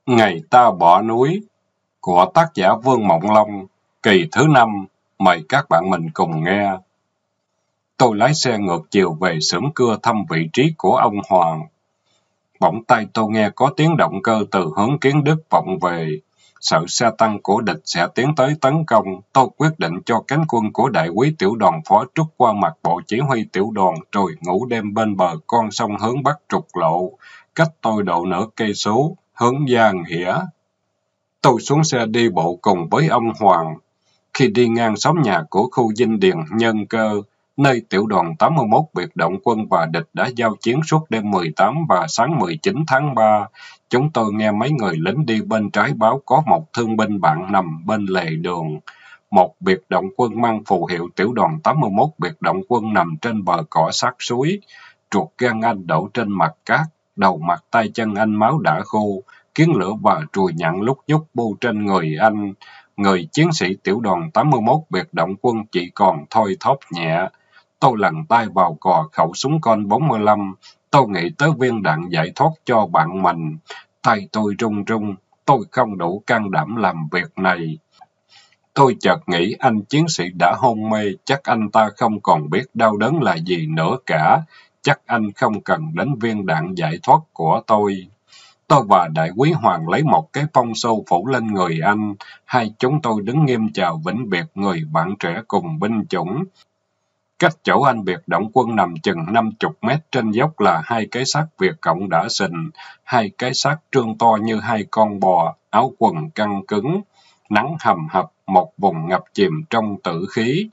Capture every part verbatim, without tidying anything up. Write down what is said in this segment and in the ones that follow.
Ngày ta bỏ núi của tác giả Vương Mộng Long, kỳ thứ năm, mời các bạn mình cùng nghe. Tôi lái xe ngược chiều về xưởng cưa thăm vị trí của ông Hoàng. Bỗng tai tôi nghe có tiếng động cơ từ hướng Kiến Đức vọng về. Sợ xe tăng của địch sẽ tiến tới tấn công, tôi quyết định cho cánh quân của đại úy tiểu đoàn phó trúc qua mặt bộ chỉ huy tiểu đoàn rồi ngủ đêm bên bờ con sông hướng bắc trục lộ, cách tôi độ nửa cây số, hướng Gia Nghĩa. Tôi xuống xe đi bộ cùng với ông Hoàng. Khi đi ngang xóm nhà của khu dinh điền Nhân Cơ, nơi tiểu đoàn tám mươi mốt biệt động quân và địch đã giao chiến suốt đêm mười tám và sáng mười chín tháng ba, chúng tôi nghe mấy người lính đi bên trái báo có một thương binh bạn nằm bên lề đường. Một biệt động quân mang phù hiệu tiểu đoàn tám mươi mốt biệt động quân nằm trên bờ cỏ sát suối. Ruột gan anh đổ trên mặt cát, đầu mặt tay chân anh máu đã khô, kiến lửa và ruồi nhặn lúc nhúc bu trên người anh. Người chiến sĩ tiểu đoàn tám mươi mốt biệt động quân chỉ còn thôi thóp nhẹ. Tôi lần tay vào cò khẩu súng con bốn mươi lăm. Tôi nghĩ tới viên đạn giải thoát cho bạn mình. Tay tôi run run. Tôi không đủ can đảm làm việc này. Tôi chợt nghĩ anh chiến sĩ đã hôn mê. Chắc anh ta không còn biết đau đớn là gì nữa cả. Chắc anh không cần đến viên đạn giải thoát của tôi. Tôi và đại úy Hoàng lấy một cái phong xô phủ lên người anh. Hai chúng tôi đứng nghiêm chào vĩnh biệt người bạn trẻ cùng binh chủng. Cách chỗ anh biệt động quân nằm chừng năm mươi mét trên dốc là hai cái xác Việt Cộng đã sình, hai cái xác trương to như hai con bò, áo quần căng cứng, nắng hầm hập, một vùng ngập chìm trong tử khí.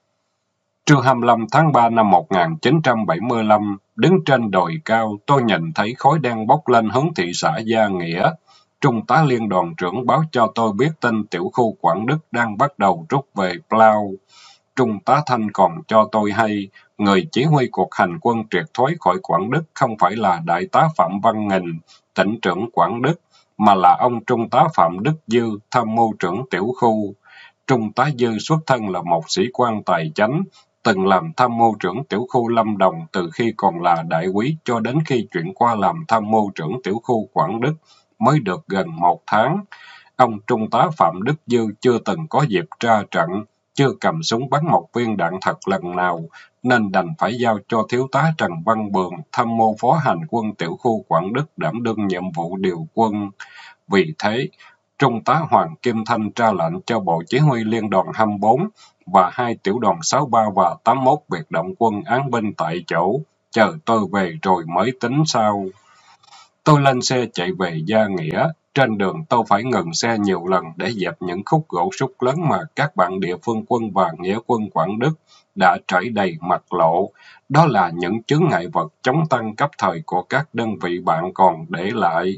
Trưa hai mươi lăm tháng ba năm một nghìn chín trăm bảy mươi lăm, đứng trên đồi cao, tôi nhìn thấy khói đen bốc lên hướng thị xã Gia Nghĩa. Trung tá liên đoàn trưởng báo cho tôi biết tin tiểu khu Quảng Đức đang bắt đầu rút về Plau. Trung tá Thanh còn cho tôi hay, người chỉ huy cuộc hành quân triệt thoái khỏi Quảng Đức không phải là đại tá Phạm Văn Nghìn, tỉnh trưởng Quảng Đức, mà là ông Trung tá Phạm Đức Dư, tham mưu trưởng tiểu khu. Trung tá Dư xuất thân là một sĩ quan tài chánh, từng làm tham mưu trưởng tiểu khu Lâm Đồng từ khi còn là đại úy cho đến khi chuyển qua làm tham mưu trưởng tiểu khu Quảng Đức, mới được gần một tháng. Ông Trung tá Phạm Đức Dư chưa từng có dịp ra trận, chưa cầm súng bắn một viên đạn thật lần nào, nên đành phải giao cho thiếu tá Trần Văn Bường, tham mưu phó hành quân tiểu khu Quảng Đức đảm đương nhiệm vụ điều quân. Vì thế, Trung tá Hoàng Kim Thanh ra lệnh cho bộ chỉ huy liên đoàn hai mươi bốn và hai tiểu đoàn sáu mươi ba và tám mươi mốt biệt động quân án binh tại chỗ, chờ tôi về rồi mới tính sau. Tôi lên xe chạy về Gia Nghĩa. Trên đường tôi phải ngừng xe nhiều lần để dẹp những khúc gỗ sút lớn mà các bạn địa phương quân và nghĩa quân Quảng Đức đã trải đầy mặt lộ. Đó là những chướng ngại vật chống tăng cấp thời của các đơn vị bạn còn để lại.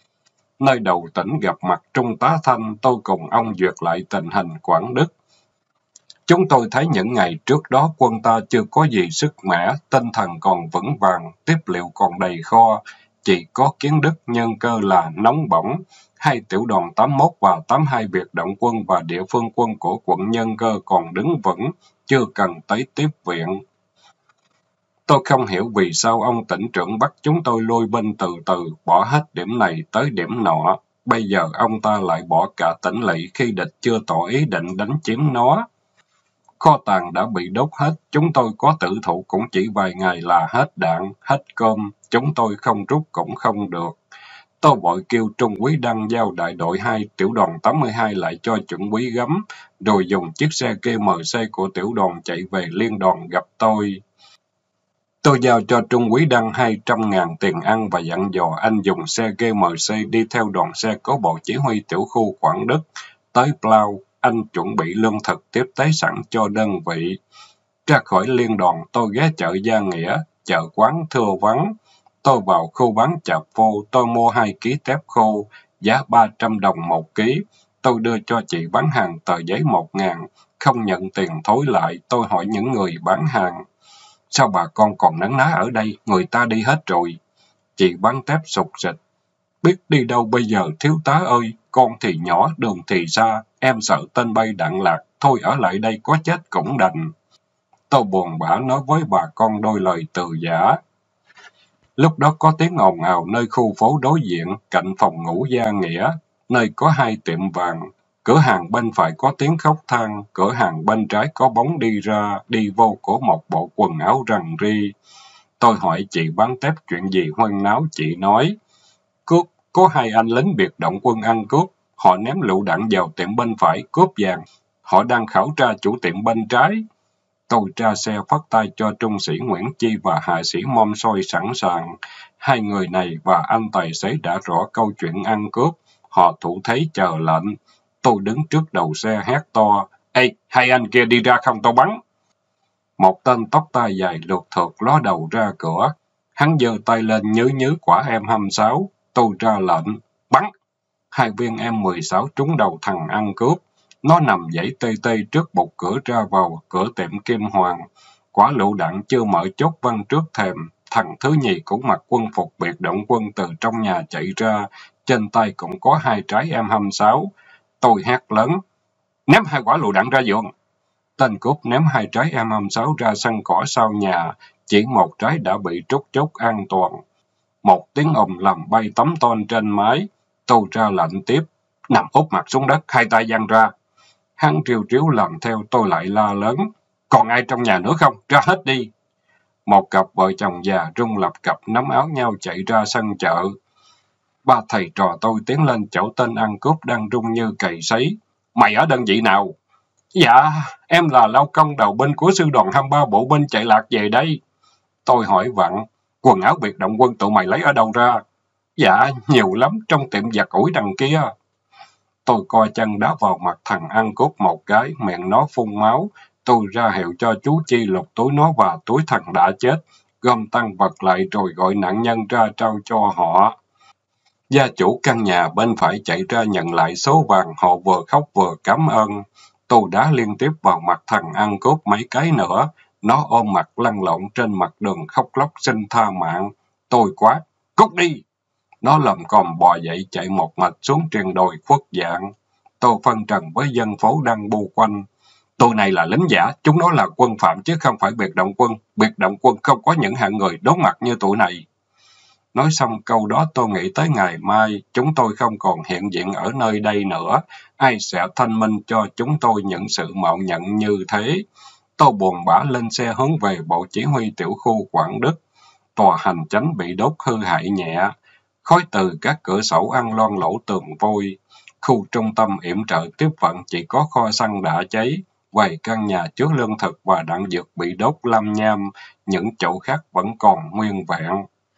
Nơi đầu tỉnh gặp mặt Trung tá Thanh, tôi cùng ông duyệt lại tình hình Quảng Đức. Chúng tôi thấy những ngày trước đó quân ta chưa có gì sức mẻ, tinh thần còn vững vàng, tiếp liệu còn đầy kho. Chỉ có Kiến Đức Nhân Cơ là nóng bỏng. Hai tiểu đoàn tám mươi mốt và tám mươi hai biệt động quân và địa phương quân của quận Nhân Cơ còn đứng vững, chưa cần tới tiếp viện. Tôi không hiểu vì sao ông tỉnh trưởng bắt chúng tôi lui binh từ từ, bỏ hết điểm này tới điểm nọ. Bây giờ ông ta lại bỏ cả tỉnh lỵ khi địch chưa tỏ ý định đánh chiếm nó. Kho tàng đã bị đốt hết, chúng tôi có tự thủ cũng chỉ vài ngày là hết đạn, hết cơm, chúng tôi không rút cũng không được. Tôi vội kêu Trung úy Đăng giao đại đội hai tiểu đoàn tám mươi hai lại cho chuẩn úy Gấm, rồi dùng chiếc xe K M C của tiểu đoàn chạy về liên đoàn gặp tôi. Tôi giao cho Trung úy Đăng hai trăm ngàn tiền ăn và dặn dò anh dùng xe K M C đi theo đoàn xe của bộ chỉ huy tiểu khu Quảng Đức. Tới Plau, anh chuẩn bị lương thực tiếp tế sẵn cho đơn vị. Ra khỏi liên đoàn, tôi ghé chợ Gia Nghĩa, chợ quán thưa vắng. Tôi vào khu bán chạp phô, tôi mua hai ký tép khô, giá ba trăm đồng một ký. Tôi đưa cho chị bán hàng tờ giấy một ngàn, không nhận tiền thối lại. Tôi hỏi những người bán hàng, sao bà con còn nấn ná ở đây, người ta đi hết rồi. Chị bán tép sụt sịt, biết đi đâu bây giờ thiếu tá ơi, con thì nhỏ, đường thì xa, em sợ tên bay đạn lạc, thôi ở lại đây có chết cũng đành. Tôi buồn bã nói với bà con đôi lời từ giả. Lúc đó có tiếng ồn ào nơi khu phố đối diện, cạnh phòng ngủ Gia Nghĩa, nơi có hai tiệm vàng. Cửa hàng bên phải có tiếng khóc than, cửa hàng bên trái có bóng đi ra, đi vô của một bộ quần áo rằn ri. Tôi hỏi chị bán tép chuyện gì huyên náo, chị nói, cướp, có hai anh lính biệt động quân ăn cướp, họ ném lựu đạn vào tiệm bên phải cướp vàng, họ đang khảo tra chủ tiệm bên trái. Tôi ra xe phất tay cho trung sĩ Nguyễn Chi và hạ sĩ Mom Soi sẵn sàng. Hai người này và anh tài xế đã rõ câu chuyện ăn cướp. Họ thủ thế chờ lệnh. Tôi đứng trước đầu xe hét to. Ê, hai anh kia đi ra không tôi bắn. Một tên tóc tai dài lượt thượt ló đầu ra cửa. Hắn giơ tay lên nhứ nhứ quả em hai mươi sáu. Tôi ra lệnh. Bắn. Hai viên em mười sáu trúng đầu thằng ăn cướp. Nó nằm dãy tê tê trước bục cửa ra vào cửa tiệm Kim Hoàng. Quả lựu đạn chưa mở chốt văng trước thềm. Thằng thứ nhì cũng mặc quân phục biệt động quân từ trong nhà chạy ra. Trên tay cũng có hai trái em hai mươi sáu. Tôi hét lớn. Ném hai quả lựu đạn ra giường. Tên cướp ném hai trái em hai mươi sáu ra sân cỏ sau nhà. Chỉ một trái đã bị trút chốt an toàn. Một tiếng ồn làm bay tấm tôn trên mái. Tôi ra lệnh tiếp. Nằm úp mặt xuống đất, hai tay giang ra. Hắn triều triếu làm theo, tôi lại la lớn. Còn ai trong nhà nữa không? Ra hết đi. Một cặp vợ chồng già rung lập cặp nắm áo nhau chạy ra sân chợ. Ba thầy trò tôi tiến lên chỗ tên ăn cướp đang rung như cày sấy. Mày ở đơn vị nào? Dạ, em là lao công đầu binh của sư đoàn hai mươi ba bộ binh chạy lạc về đây. Tôi hỏi vặn, quần áo biệt động quân tụi mày lấy ở đâu ra? Dạ, nhiều lắm, trong tiệm giặt ủi đằng kia. Tôi coi chân đá vào mặt thằng ăn cướp một cái, miệng nó phun máu. Tôi ra hiệu cho chú Chi lục túi nó và túi thằng đã chết, gom tăng vật lại rồi gọi nạn nhân ra trao cho họ. Gia chủ căn nhà bên phải chạy ra nhận lại số vàng, họ vừa khóc vừa cảm ơn. Tôi đá liên tiếp vào mặt thằng ăn cướp mấy cái nữa. Nó ôm mặt lăn lộn trên mặt đường khóc lóc xin tha mạng. Tôi quát, cút đi! Nó lầm còm bò dậy chạy một mạch xuống triền đồi khuất dạng. Tôi phân trần với dân phố đang bu quanh. Tụi này là lính giả, chúng nó là quân phạm chứ không phải biệt động quân. Biệt động quân không có những hạng người đốn mặt như tụi này. Nói xong câu đó tôi nghĩ tới ngày mai, chúng tôi không còn hiện diện ở nơi đây nữa. Ai sẽ thanh minh cho chúng tôi những sự mạo nhận như thế? Tôi buồn bã lên xe hướng về bộ chỉ huy tiểu khu Quảng Đức. Tòa hành chánh bị đốt hư hại nhẹ. Khói từ các cửa sổ ăn loang lỗ tường vôi. Khu trung tâm yểm trợ tiếp vận chỉ có kho xăng đã cháy. Vài căn nhà chứa lương thực và đạn dược bị đốt lam nham. Những chỗ khác vẫn còn nguyên vẹn.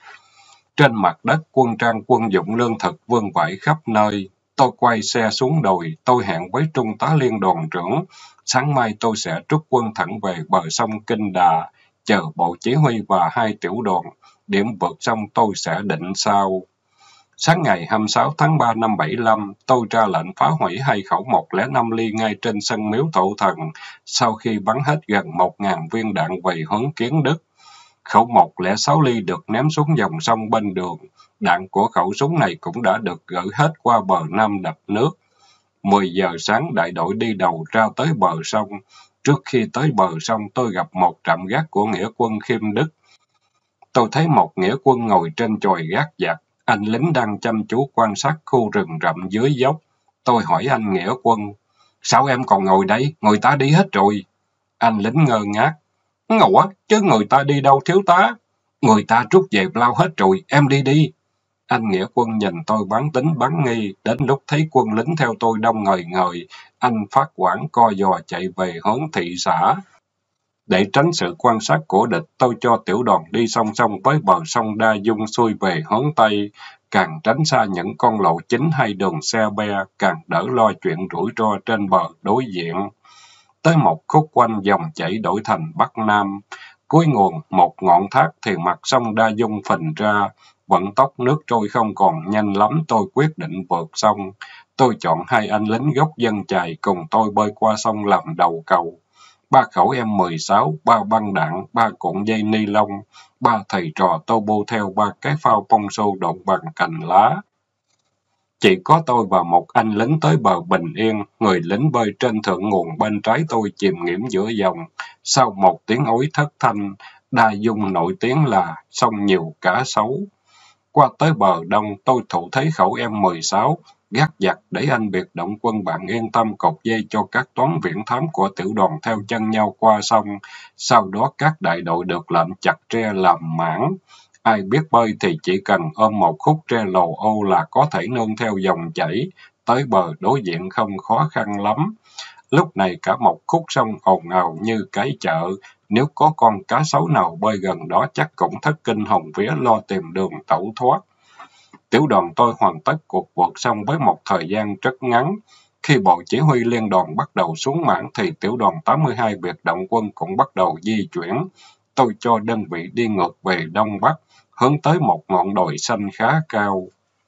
Trên mặt đất quân trang quân dụng lương thực vương vãi khắp nơi. Tôi quay xe xuống đồi. Tôi hẹn với trung tá liên đoàn trưởng. Sáng mai tôi sẽ trút quân thẳng về bờ sông Kinh Đà. Chờ bộ chỉ huy và hai tiểu đoàn. Điểm vượt sông tôi sẽ định sau. Sáng ngày hai mươi sáu tháng ba năm bảy lăm, tôi ra lệnh phá hủy hai khẩu một không năm ly ngay trên sân miếu Thổ Thần, sau khi bắn hết gần một nghìn viên đạn về hướng Kiến Đức. Khẩu một không sáu ly được ném xuống dòng sông bên đường. Đạn của khẩu súng này cũng đã được gửi hết qua bờ Nam đập nước. mười giờ sáng đại đội đi đầu ra tới bờ sông. Trước khi tới bờ sông tôi gặp một trạm gác của nghĩa quân Khiêm Đức. Tôi thấy một nghĩa quân ngồi trên chòi gác giặc. Anh lính đang chăm chú quan sát khu rừng rậm dưới dốc. Tôi hỏi anh nghĩa quân, sao em còn ngồi đây? Người ta đi hết rồi. Anh lính ngơ ngác. Ngộ chứ người ta đi đâu thiếu tá? Người ta rút về lao hết rồi, em đi đi. Anh nghĩa quân nhìn tôi bán tính bán nghi. Đến lúc thấy quân lính theo tôi đông ngời ngời, anh phát quản co giò chạy về hướng thị xã. Để tránh sự quan sát của địch, tôi cho tiểu đoàn đi song song với bờ sông Đa Dung xuôi về hướng Tây. Càng tránh xa những con lộ chính hay đường xe be, càng đỡ lo chuyện rủi ro trên bờ đối diện. Tới một khúc quanh dòng chảy đổi thành Bắc Nam. Cuối nguồn, một ngọn thác thì mặt sông Đa Dung phình ra. Vận tốc nước trôi không còn nhanh lắm, tôi quyết định vượt sông. Tôi chọn hai anh lính gốc dân chài cùng tôi bơi qua sông làm đầu cầu. Ba khẩu em mười sáu, ba băng đạn, ba cuộn dây ni lông, ba thầy trò tô bô theo ba cái phao pông xô độn bằng cành lá. Chỉ có tôi và một anh lính tới bờ bình yên, người lính bơi trên thượng nguồn bên trái tôi chìm nghiễm giữa dòng. Sau một tiếng ối thất thanh, Đa Dung nổi tiếng là sông nhiều cá sấu. Qua tới bờ đông, tôi thủ thấy khẩu em mười sáu, gác giặc để anh biệt động quân bạn yên tâm cột dây cho các toán viễn thám của tiểu đoàn theo chân nhau qua sông. Sau đó các đại đội được lệnh chặt tre làm mảng. Ai biết bơi thì chỉ cần ôm một khúc tre lồ ô là có thể nương theo dòng chảy, tới bờ đối diện không khó khăn lắm. Lúc này cả một khúc sông ồn ào như cái chợ, nếu có con cá sấu nào bơi gần đó chắc cũng thất kinh hồn vía lo tìm đường tẩu thoát. Tiểu đoàn tôi hoàn tất cuộc vượt xong với một thời gian rất ngắn. Khi bộ chỉ huy liên đoàn bắt đầu xuống mảng thì tiểu đoàn tám mươi hai biệt động quân cũng bắt đầu di chuyển. Tôi cho đơn vị đi ngược về Đông Bắc, hướng tới một ngọn đồi xanh khá cao.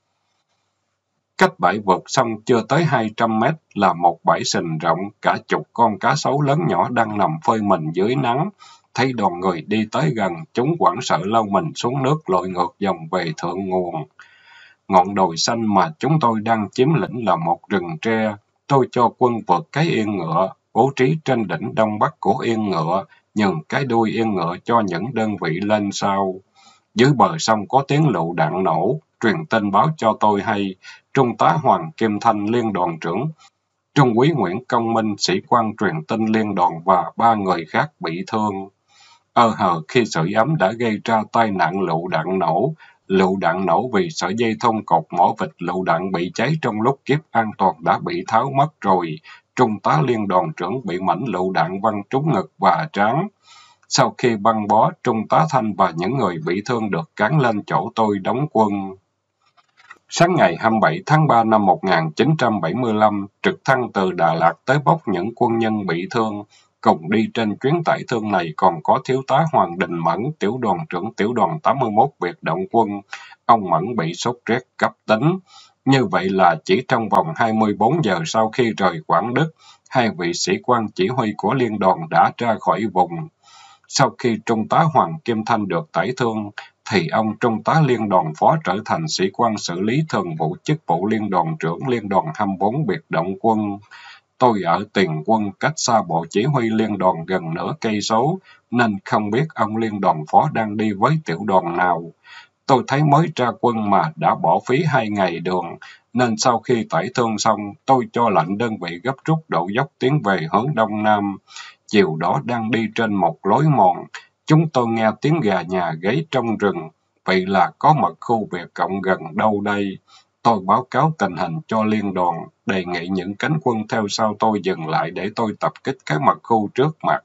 Cách bãi vượt sông chưa tới hai trăm mét là một bãi sình rộng, cả chục con cá sấu lớn nhỏ đang nằm phơi mình dưới nắng. Thấy đoàn người đi tới gần, chúng hoảng sợ lao mình xuống nước lội ngược dòng về thượng nguồn. Ngọn đồi xanh mà chúng tôi đang chiếm lĩnh là một rừng tre. Tôi cho quân vượt cái yên ngựa, bố trí trên đỉnh đông bắc của yên ngựa, nhường cái đuôi yên ngựa cho những đơn vị lên sau. Dưới bờ sông có tiếng lựu đạn nổ, truyền tin báo cho tôi hay, Trung tá Hoàng Kim Thanh liên đoàn trưởng, Trung úy Nguyễn Công Minh sĩ quan truyền tin liên đoàn và ba người khác bị thương. Ơ hờ khi sưởi ấm đã gây ra tai nạn lựu đạn nổ. Lựu đạn nổ vì sợi dây thông cột mỏ vịt lựu đạn bị cháy trong lúc kiếp an toàn đã bị tháo mất rồi. Trung tá liên đoàn trưởng bị mảnh lựu đạn văng trúng ngực và trán. Sau khi băng bó, Trung tá Thanh và những người bị thương được cán lên chỗ tôi đóng quân. Sáng ngày hai mươi bảy tháng ba năm một nghìn chín trăm bảy mươi lăm, trực thăng từ Đà Lạt tới bốc những quân nhân bị thương. Cùng đi trên chuyến tải thương này còn có thiếu tá Hoàng Đình Mẫn, tiểu đoàn trưởng tiểu đoàn tám mươi mốt biệt động quân. Ông Mẫn bị sốt rét cấp tính. Như vậy là chỉ trong vòng hai mươi bốn giờ sau khi rời Quảng Đức, hai vị sĩ quan chỉ huy của liên đoàn đã ra khỏi vùng. Sau khi Trung tá Hoàng Kim Thanh được tải thương, thì ông Trung tá liên đoàn phó trở thành sĩ quan xử lý thường vụ chức vụ liên đoàn trưởng liên đoàn hai mươi bốn biệt động quân. Tôi ở tiền quân cách xa bộ chỉ huy liên đoàn gần nửa cây số, nên không biết ông liên đoàn phó đang đi với tiểu đoàn nào. Tôi thấy mới ra quân mà đã bỏ phí hai ngày đường, nên sau khi tải thương xong, tôi cho lệnh đơn vị gấp rút độ dốc tiến về hướng đông nam. Chiều đó đang đi trên một lối mòn, chúng tôi nghe tiếng gà nhà gáy trong rừng, vậy là có mật khu Việt Cộng gần đâu đây. Tôi báo cáo tình hình cho liên đoàn, đề nghị những cánh quân theo sau tôi dừng lại để tôi tập kích cái mật khu trước mặt.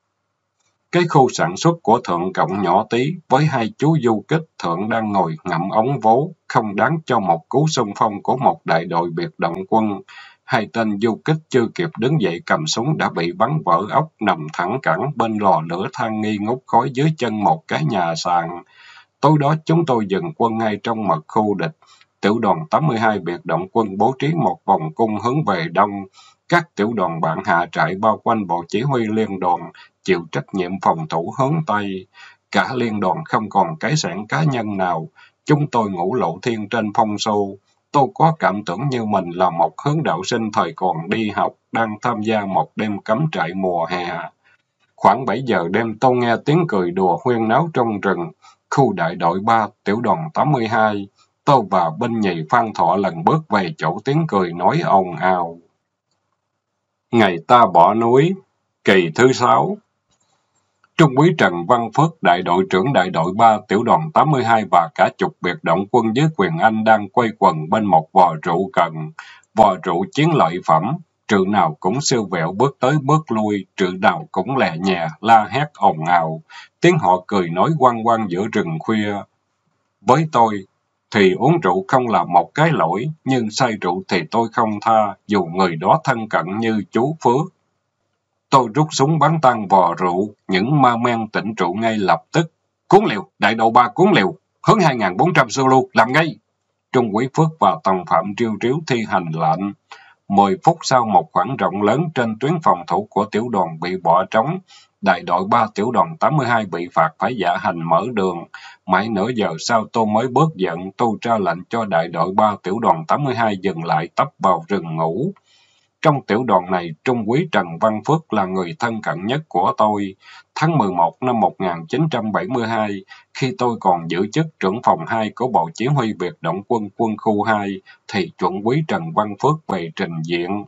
Cái khu sản xuất của Thượng Cộng nhỏ tí, với hai chú du kích, Thượng đang ngồi ngậm ống vố, không đáng cho một cú xung phong của một đại đội biệt động quân. Hai tên du kích chưa kịp đứng dậy cầm súng đã bị bắn vỡ ốc, nằm thẳng cẳng bên lò lửa than nghi ngút khói dưới chân một cái nhà sàn. Tối đó chúng tôi dừng quân ngay trong mật khu địch. Tiểu đoàn tám mươi hai biệt động quân bố trí một vòng cung hướng về đông. Các tiểu đoàn bạn hạ trại bao quanh bộ chỉ huy liên đoàn, chịu trách nhiệm phòng thủ hướng Tây. Cả liên đoàn không còn cái sẻn cá nhân nào. Chúng tôi ngủ lộ thiên trên phong xô. Tôi có cảm tưởng như mình là một hướng đạo sinh thời còn đi học, đang tham gia một đêm cắm trại mùa hè. Khoảng bảy giờ đêm tôi nghe tiếng cười đùa huyên náo trong rừng. Khu đại đội ba, tiểu đoàn tám mươi hai. Tôi và binh nhì Phan Thọ lần bước về chỗ tiếng cười nói ồn ào. Ngày ta bỏ núi, kỳ thứ sáu. Trung úy Trần Văn Phước, đại đội trưởng đại đội ba, tiểu đoàn tám mươi hai và cả chục biệt động quân dưới quyền Anh đang quây quần bên một vò rượu cần. Vò rượu chiến lợi phẩm, trự nào cũng siêu vẹo bước tới bước lui, trự nào cũng lè nhè, la hét ồn ào. Tiếng họ cười nói quăng quăng giữa rừng khuya. Với tôi, thì uống rượu không là một cái lỗi, nhưng say rượu thì tôi không tha, dù người đó thân cận như chú Phước. Tôi rút súng bắn tan vò rượu, những ma men tỉnh rượu ngay lập tức. Cuốn liều, đại đội ba cuốn liều, hướng hai nghìn bốn trăm Zulu, làm ngay. Trung úy Phước và tòng phạm triêu triếu thi hành lệnh. Mười phút sau một khoảng rộng lớn trên tuyến phòng thủ của tiểu đoàn bị bỏ trống. Đại đội ba tiểu đoàn tám mươi hai bị phạt phải dạ hành mở đường. Mãi nửa giờ sau tôi mới bớt giận, tôi ra lệnh cho đại đội ba tiểu đoàn tám mươi hai dừng lại tấp vào rừng ngủ. Trong tiểu đoàn này, Trung úy Trần Văn Phước là người thân cận nhất của tôi. Tháng mười một năm một nghìn chín trăm bảy mươi hai, khi tôi còn giữ chức trưởng phòng hai của Bộ Chỉ huy Biệt động quân quân khu hai, thì chuẩn úy Trần Văn Phước về trình diện.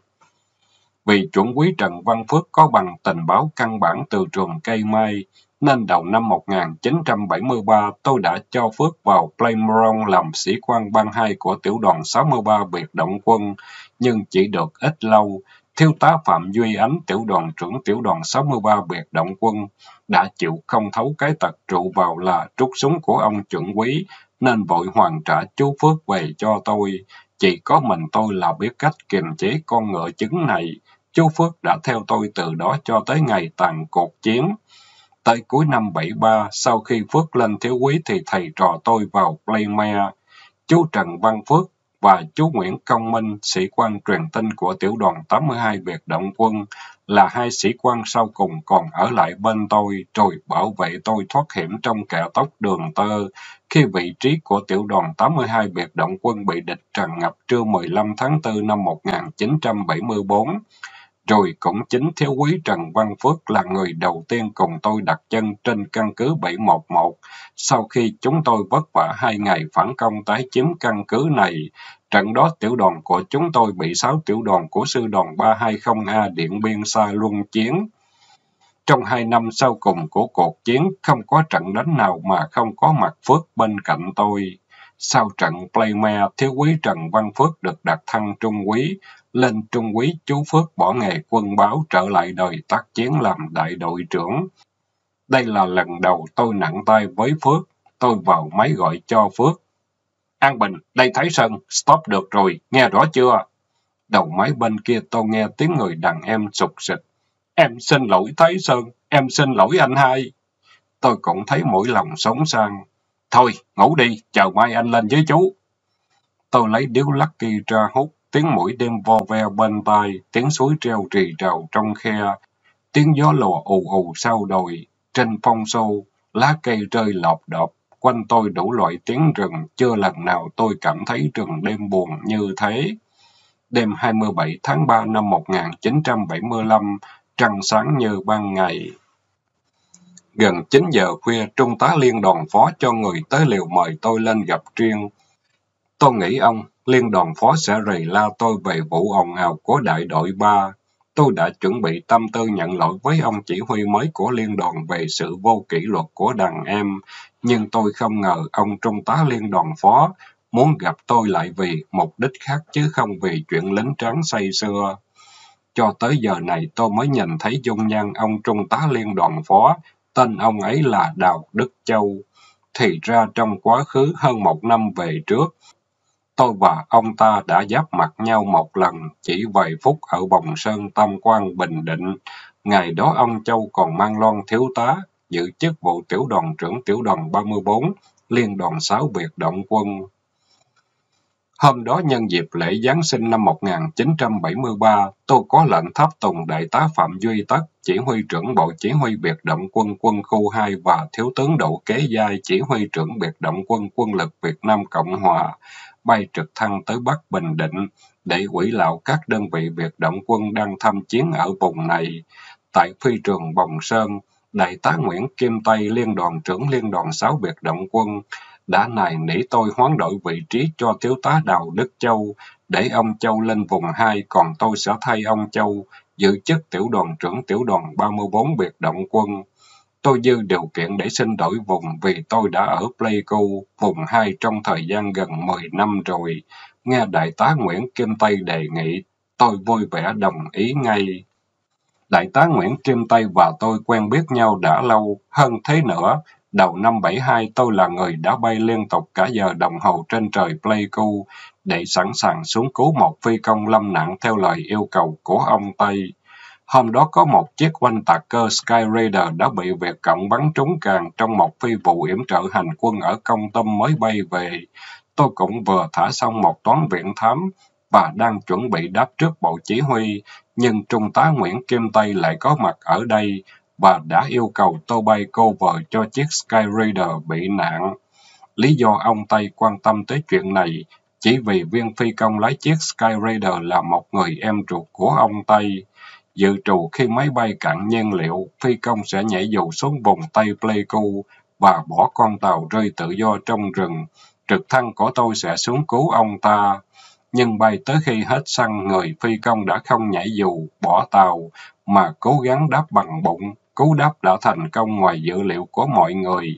Vì chuẩn úy Trần Văn Phước có bằng tình báo căn bản từ trường Cây Mai, nên đầu năm một nghìn chín trăm bảy mươi ba tôi đã cho Phước vào Plymouth làm sĩ quan ban hai của tiểu đoàn sáu mươi ba Biệt động quân, nhưng chỉ được ít lâu. Thiếu tá Phạm Duy Ánh, tiểu đoàn trưởng tiểu đoàn sáu mươi ba Biệt động quân, đã chịu không thấu cái tật trụ vào là trút súng của ông chuẩn úy, nên vội hoàn trả chú Phước về cho tôi. Chỉ có mình tôi là biết cách kiềm chế con ngựa chứng này. Chú Phước đã theo tôi từ đó cho tới ngày tàn cuộc chiến. Tới cuối năm bảy ba, sau khi Phước lên thiếu úy thì thầy trò tôi vào Playmare. Chú Trần Văn Phước và chú Nguyễn Công Minh, sĩ quan truyền tin của tiểu đoàn tám mươi hai Biệt động quân, là hai sĩ quan sau cùng còn ở lại bên tôi, rồi bảo vệ tôi thoát hiểm trong kẻ tóc đường tơ, khi vị trí của tiểu đoàn tám mươi hai Biệt động quân bị địch tràn ngập trưa mười lăm tháng tư năm một nghìn chín trăm bảy mươi bốn. Rồi cũng chính thiếu úy Trần Văn Phước là người đầu tiên cùng tôi đặt chân trên căn cứ bảy một một. Sau khi chúng tôi vất vả hai ngày phản công tái chiếm căn cứ này, trận đó tiểu đoàn của chúng tôi bị sáu tiểu đoàn của sư đoàn ba hai không A Điện Biên Sa luân chiến. Trong hai năm sau cùng của cuộc chiến, không có trận đánh nào mà không có mặt Phước bên cạnh tôi. Sau trận Playmare, thiếu úy Trần Văn Phước được đặt thăng trung úy. Lên trung úy, chú Phước bỏ nghề quân báo trở lại đời tác chiến làm đại đội trưởng. Đây là lần đầu tôi nặng tay với Phước. Tôi vào máy gọi cho Phước. An Bình, đây Thái Sơn, stop được rồi, nghe rõ chưa? Đầu máy bên kia tôi nghe tiếng người đàn em sụt sịt. Em xin lỗi Thái Sơn, em xin lỗi anh hai. Tôi cũng thấy mỗi lòng sống sang. Thôi, ngủ đi, chờ mai anh lên với chú. Tôi lấy điếu Lucky ra hút, tiếng mũi đêm vo ve bên tai, tiếng suối treo rì rào trong khe, tiếng gió lùa ù ù sau đồi. Trên phong sô, lá cây rơi lọp đọp, quanh tôi đủ loại tiếng rừng, chưa lần nào tôi cảm thấy rừng đêm buồn như thế. Đêm hai mươi bảy tháng ba năm một nghìn chín trăm bảy mươi lăm, trăng sáng như ban ngày. Gần chín giờ khuya, Trung tá Liên đoàn phó cho người tới liều mời tôi lên gặp riêng. Tôi nghĩ ông, Liên đoàn phó sẽ rầy la tôi về vụ ồn ào của đại đội ba. Tôi đã chuẩn bị tâm tư nhận lỗi với ông chỉ huy mới của liên đoàn về sự vô kỷ luật của đàn em, nhưng tôi không ngờ ông Trung tá Liên đoàn phó muốn gặp tôi lại vì mục đích khác chứ không vì chuyện lính tráng say xưa. Cho tới giờ này tôi mới nhìn thấy dung nhan ông Trung tá Liên đoàn phó, tên ông ấy là Đào Đức Châu. Thì ra trong quá khứ hơn một năm về trước, tôi và ông ta đã giáp mặt nhau một lần, chỉ vài phút ở Bồng Sơn, Tam Quan, Bình Định. Ngày đó ông Châu còn mang loan thiếu tá, giữ chức vụ tiểu đoàn trưởng tiểu đoàn ba mươi bốn, Liên đoàn sáu Biệt động quân. Hôm đó nhân dịp lễ Giáng sinh năm một nghìn chín trăm bảy mươi ba, tôi có lệnh tháp tùng đại tá Phạm Duy Tất, chỉ huy trưởng Bộ Chỉ huy Biệt động quân quân khu hai và thiếu tướng Đỗ Kế Giai, chỉ huy trưởng Biệt động quân quân lực Việt Nam Cộng Hòa, bay trực thăng tới Bắc Bình Định để ủy lạo các đơn vị Biệt động quân đang tham chiến ở vùng này. Tại phi trường Bồng Sơn, đại tá Nguyễn Kim Tây, liên đoàn trưởng Liên đoàn sáu Biệt động quân, đã nài nỉ tôi hoán đổi vị trí cho thiếu tá Đào Đức Châu, để ông Châu lên vùng hai, còn tôi sẽ thay ông Châu giữ chức tiểu đoàn trưởng tiểu đoàn ba mươi bốn Biệt động quân. Tôi dư điều kiện để xin đổi vùng vì tôi đã ở Pleiku, vùng hai trong thời gian gần mười năm rồi. Nghe đại tá Nguyễn Kim Tây đề nghị, tôi vui vẻ đồng ý ngay. Đại tá Nguyễn Kim Tây và tôi quen biết nhau đã lâu, hơn thế nữa. Đầu năm bảy hai, tôi là người đã bay liên tục cả giờ đồng hồ trên trời Pleiku để sẵn sàng xuống cứu một phi công lâm nạn theo lời yêu cầu của ông Tây. Hôm đó có một chiếc oanh tạc cơ Sky Raider đã bị Việt Cộng bắn trúng càng trong một phi vụ yểm trợ hành quân ở Công Tâm mới bay về. Tôi cũng vừa thả xong một toán viễn thám và đang chuẩn bị đáp trước Bộ Chỉ huy, nhưng Trung tá Nguyễn Kim Tây lại có mặt ở đây và đã yêu cầu tôi bay cover cho chiếc Sky Raider bị nạn. Lý do ông Tây quan tâm tới chuyện này chỉ vì viên phi công lái chiếc Sky Raider là một người em ruột của ông Tây. Dự trù khi máy bay cạn nhiên liệu, phi công sẽ nhảy dù xuống vùng Tây Pleiku và bỏ con tàu rơi tự do trong rừng. Trực thăng của tôi sẽ xuống cứu ông ta. Nhưng bay tới khi hết xăng, người phi công đã không nhảy dù, bỏ tàu, mà cố gắng đáp bằng bụng. Cú đáp đã thành công ngoài dự liệu của mọi người.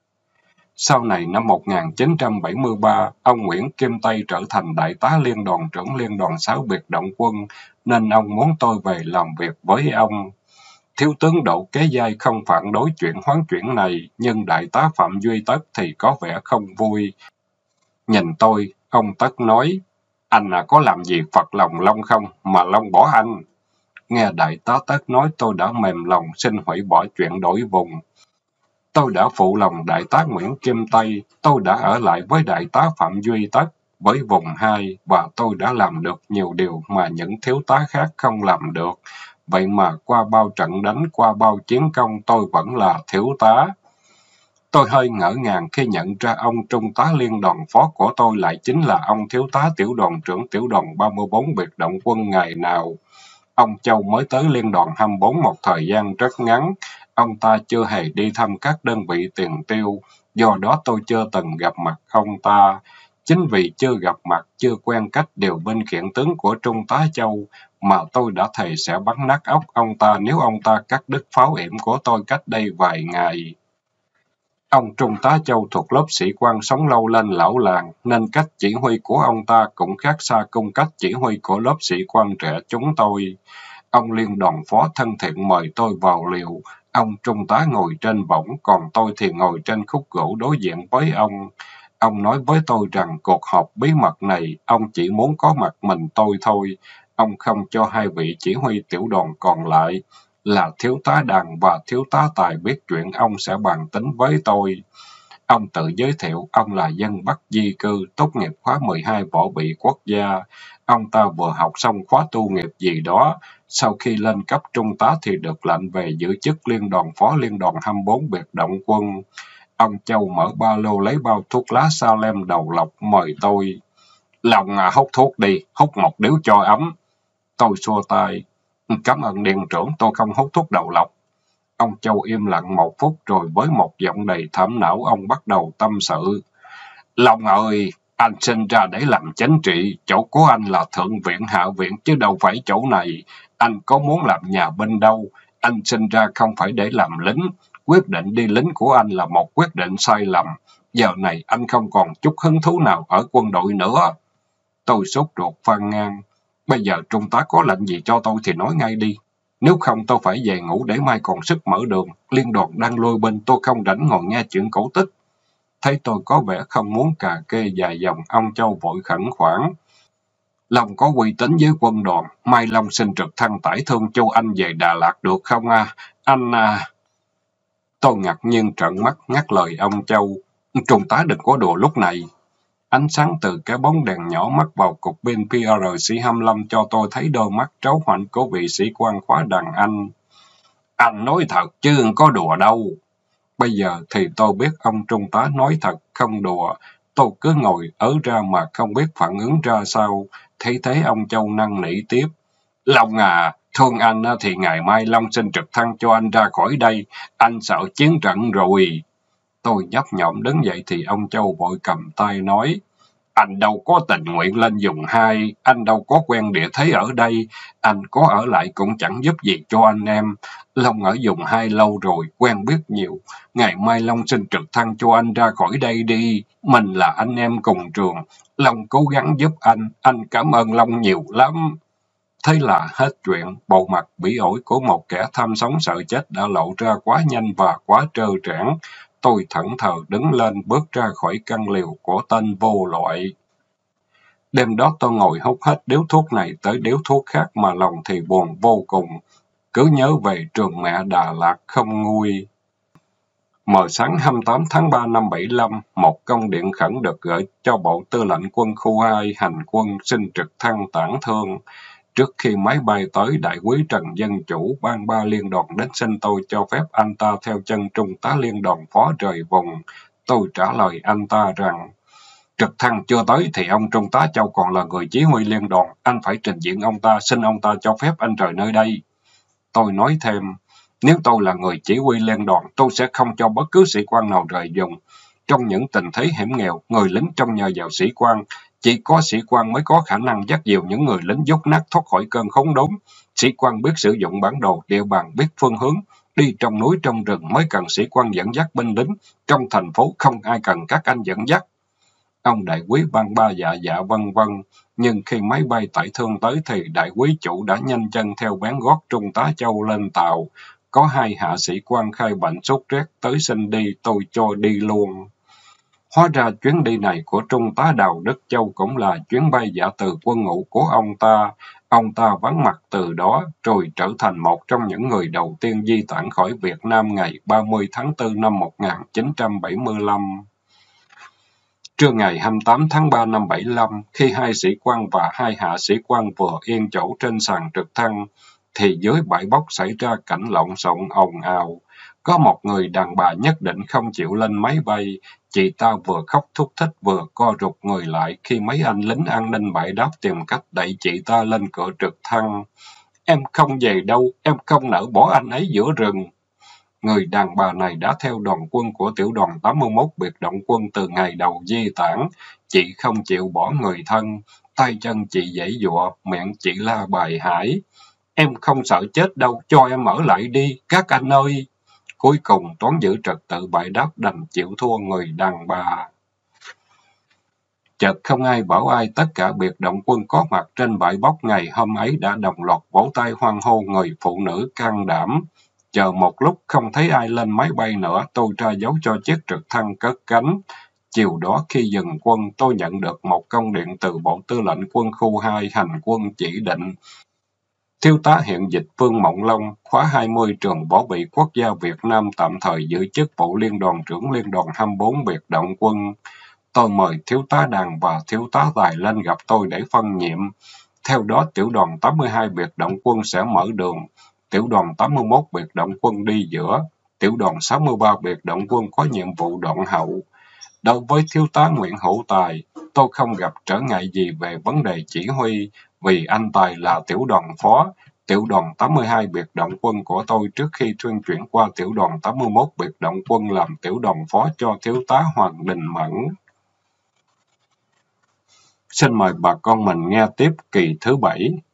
Sau này năm một nghìn chín trăm bảy mươi ba, ông Nguyễn Kim Tây trở thành đại tá liên đoàn trưởng liên đoàn sáu biệt động quân, nên ông muốn tôi về làm việc với ông. Thiếu tướng Đỗ Kế Giai không phản đối chuyện hoán chuyển này, nhưng đại tá Phạm Duy Tất thì có vẻ không vui. Nhìn tôi, ông Tất nói, anh à có làm gì phật lòng Long không, mà Long bỏ anh. Nghe đại tá Tất nói tôi đã mềm lòng xin hủy bỏ chuyện đổi vùng. Tôi đã phụ lòng đại tá Nguyễn Kim Tây, tôi đã ở lại với đại tá Phạm Duy Tất, với vùng hai, và tôi đã làm được nhiều điều mà những thiếu tá khác không làm được. Vậy mà qua bao trận đánh, qua bao chiến công, tôi vẫn là thiếu tá. Tôi hơi ngỡ ngàng khi nhận ra ông trung tá liên đoàn phó của tôi lại chính là ông thiếu tá tiểu đoàn trưởng tiểu đoàn ba mươi bốn biệt động quân ngày nào. Ông Châu mới tới liên đoàn hai mươi bốn một thời gian rất ngắn. Ông ta chưa hề đi thăm các đơn vị tiền tiêu, do đó tôi chưa từng gặp mặt ông ta. Chính vì chưa gặp mặt, chưa quen cách điều binh khiển tướng của Trung tá Châu, mà tôi đã thề sẽ bắn nát óc ông ta nếu ông ta cắt đứt pháo yểm của tôi cách đây vài ngày. Ông Trung tá Châu thuộc lớp sĩ quan sống lâu lên lão làng, nên cách chỉ huy của ông ta cũng khác xa cung cách chỉ huy của lớp sĩ quan trẻ chúng tôi. Ông liên đoàn phó thân thiện mời tôi vào liều. Ông trung tá ngồi trên võng, còn tôi thì ngồi trên khúc gỗ đối diện với ông. Ông nói với tôi rằng cuộc họp bí mật này, ông chỉ muốn có mặt mình tôi thôi. Ông không cho hai vị chỉ huy tiểu đoàn còn lại, là thiếu tá Đàn và thiếu tá Tài biết chuyện, ông sẽ bàn tính với tôi. Ông tự giới thiệu, ông là dân Bắc di cư, tốt nghiệp khóa mười hai võ bị quốc gia. Ông ta vừa học xong khóa tu nghiệp gì đó. Sau khi lên cấp trung tá thì được lệnh về giữ chức liên đoàn phó liên đoàn hai mươi bốn biệt động quân. Ông Châu mở ba lô lấy bao thuốc lá Salem đầu lọc mời tôi. Lòng à, hút thuốc đi, hút một điếu cho ấm. Tôi xua tay. Cảm ơn điện trưởng, tôi không hút thuốc đầu lọc. Ông Châu im lặng một phút rồi với một giọng đầy thảm não ông bắt đầu tâm sự. Long ơi, anh sinh ra để làm chính trị, chỗ của anh là thượng viện hạ viện chứ đâu phải chỗ này. Anh có muốn làm nhà binh đâu, anh sinh ra không phải để làm lính. Quyết định đi lính của anh là một quyết định sai lầm. Giờ này anh không còn chút hứng thú nào ở quân đội nữa. Tôi sốt ruột phàn nàn. Bây giờ trung tá có lệnh gì cho tôi thì nói ngay đi. Nếu không tôi phải về ngủ để mai còn sức mở đường. Liên đoàn đang lôi bên, tôi không rảnh ngồi nghe chuyện cổ tích. Thấy tôi có vẻ không muốn cà kê dài dòng, ông Châu vội khẩn khoản. Long có uy tín với quân đoàn, mai Long xin trực thăng tải thương cho anh về Đà Lạt được không à? Anh à... Tôi ngạc nhiên trợn mắt ngắt lời ông Châu. Trung tá đừng có đùa lúc này. Ánh sáng từ cái bóng đèn nhỏ mắc vào cục pin pê rờ xê hai mươi lăm cho tôi thấy đôi mắt trấu hoạnh của vị sĩ quan khóa đàn anh. Anh nói thật chứ không có đùa đâu. Bây giờ thì tôi biết ông trung tá nói thật, không đùa. Tôi cứ ngồi ớ ra mà không biết phản ứng ra sao. Thấy thế ông Châu năn nỉ tiếp. Long à, thương anh thì ngày mai Long xin trực thăng cho anh ra khỏi đây. Anh sợ chiến trận rồi. Tôi nhấp nhổm đứng dậy thì ông Châu vội cầm tay nói. Anh đâu có tình nguyện lên vùng hai, anh đâu có quen địa thế ở đây, anh có ở lại cũng chẳng giúp gì cho anh em. Long ở vùng hai lâu rồi, quen biết nhiều. Ngày mai Long xin trực thăng cho anh ra khỏi đây đi. Mình là anh em cùng trường. Long cố gắng giúp anh, anh cảm ơn Long nhiều lắm. Thế là hết chuyện, bộ mặt bỉ ổi của một kẻ tham sống sợ chết đã lộ ra quá nhanh và quá trơ trẽn. Tôi thẫn thờ đứng lên bước ra khỏi căn liều của tên vô loại. Đêm đó tôi ngồi hút hết điếu thuốc này tới điếu thuốc khác mà lòng thì buồn vô cùng. Cứ nhớ về trường mẹ Đà Lạt không nguôi. Mờ sáng hai mươi tám tháng ba năm bảy mươi lăm, một công điện khẩn được gửi cho Bộ Tư lệnh Quân khu hai hành quân xin trực thăng tản thương. Trước khi máy bay tới, đại úy Trần Dân Chủ, ban ba liên đoàn đến xin tôi cho phép anh ta theo chân trung tá liên đoàn phó rời vùng. Tôi trả lời anh ta rằng, Trực thăng chưa tới thì ông Trung tá Châu còn là người chỉ huy liên đoàn, anh phải trình diện ông ta, xin ông ta cho phép anh rời nơi đây. Tôi nói thêm, nếu tôi là người chỉ huy liên đoàn, tôi sẽ không cho bất cứ sĩ quan nào rời vùng. Trong những tình thế hiểm nghèo, người lính trông nhờ vào sĩ quan. Chỉ có sĩ quan mới có khả năng dắt dìu những người lính dốt nát thoát khỏi cơn khốn đốn. Sĩ quan biết sử dụng bản đồ, địa bàn, biết phương hướng. Đi trong núi trong rừng mới cần sĩ quan dẫn dắt binh lính. Trong thành phố không ai cần các anh dẫn dắt. Ông đại quý ban ba dạ dạ vân vân. Nhưng khi máy bay tải thương tới thì đại quý chủ đã nhanh chân theo bén gót Trung tá Châu lên tàu. Có hai hạ sĩ quan khai bệnh sốt rét tới xin đi, tôi cho đi luôn. Hóa ra chuyến đi này của Trung tá Đào Đức Châu cũng là chuyến bay giả từ quân ngũ của ông ta. Ông ta vắng mặt từ đó, rồi trở thành một trong những người đầu tiên di tản khỏi Việt Nam ngày ba mươi tháng tư năm một nghìn chín trăm bảy mươi lăm. Trưa ngày hai mươi tám tháng ba năm bảy mươi lăm, khi hai sĩ quan và hai hạ sĩ quan vừa yên chỗ trên sàn trực thăng, thì dưới bãi bốc xảy ra cảnh lộn xộn ồn ào. Có một người đàn bà nhất định không chịu lên máy bay. Chị ta vừa khóc thúc thích vừa co rụt người lại khi mấy anh lính an ninh bãi đáp tìm cách đẩy chị ta lên cửa trực thăng. Em không về đâu, em không nỡ bỏ anh ấy giữa rừng. Người đàn bà này đã theo đoàn quân của tiểu đoàn tám mươi mốt biệt động quân từ ngày đầu di tản. Chị không chịu bỏ người thân. Tay chân chị giãy giụa, miệng chị la bài hải. Em không sợ chết đâu, cho em ở lại đi, các anh ơi. Cuối cùng, toán giữ trật tự bãi đáp đành chịu thua người đàn bà. Chợt không ai bảo ai, tất cả biệt động quân có mặt trên bãi bốc ngày hôm ấy đã đồng loạt vỗ tay hoan hô người phụ nữ can đảm. Chờ một lúc không thấy ai lên máy bay nữa, tôi ra dấu cho chiếc trực thăng cất cánh. Chiều đó khi dừng quân, tôi nhận được một công điện từ Bộ Tư lệnh Quân khu hai hành quân chỉ định. Thiếu tá hiện dịch Vương Mộng Long, khóa hai mươi trường Võ bị Quốc gia Việt Nam tạm thời giữ chức vụ liên đoàn trưởng liên đoàn hai mươi bốn biệt động quân. Tôi mời thiếu tá Đàn và thiếu tá Tài lên gặp tôi để phân nhiệm. Theo đó, tiểu đoàn tám mươi hai biệt động quân sẽ mở đường. Tiểu đoàn tám mươi mốt biệt động quân đi giữa, tiểu đoàn sáu mươi ba biệt động quân có nhiệm vụ đoạn hậu. Đối với thiếu tá Nguyễn Hữu Tài, tôi không gặp trở ngại gì về vấn đề chỉ huy, vì anh Tài là tiểu đoàn phó. Tiểu đoàn tám mươi hai biệt động quân của tôi trước khi thuyên chuyển qua tiểu đoàn tám mươi mốt biệt động quân làm tiểu đoàn phó cho thiếu tá Hoàng Đình Mẫn. Xin mời bà con mình nghe tiếp kỳ thứ bảy.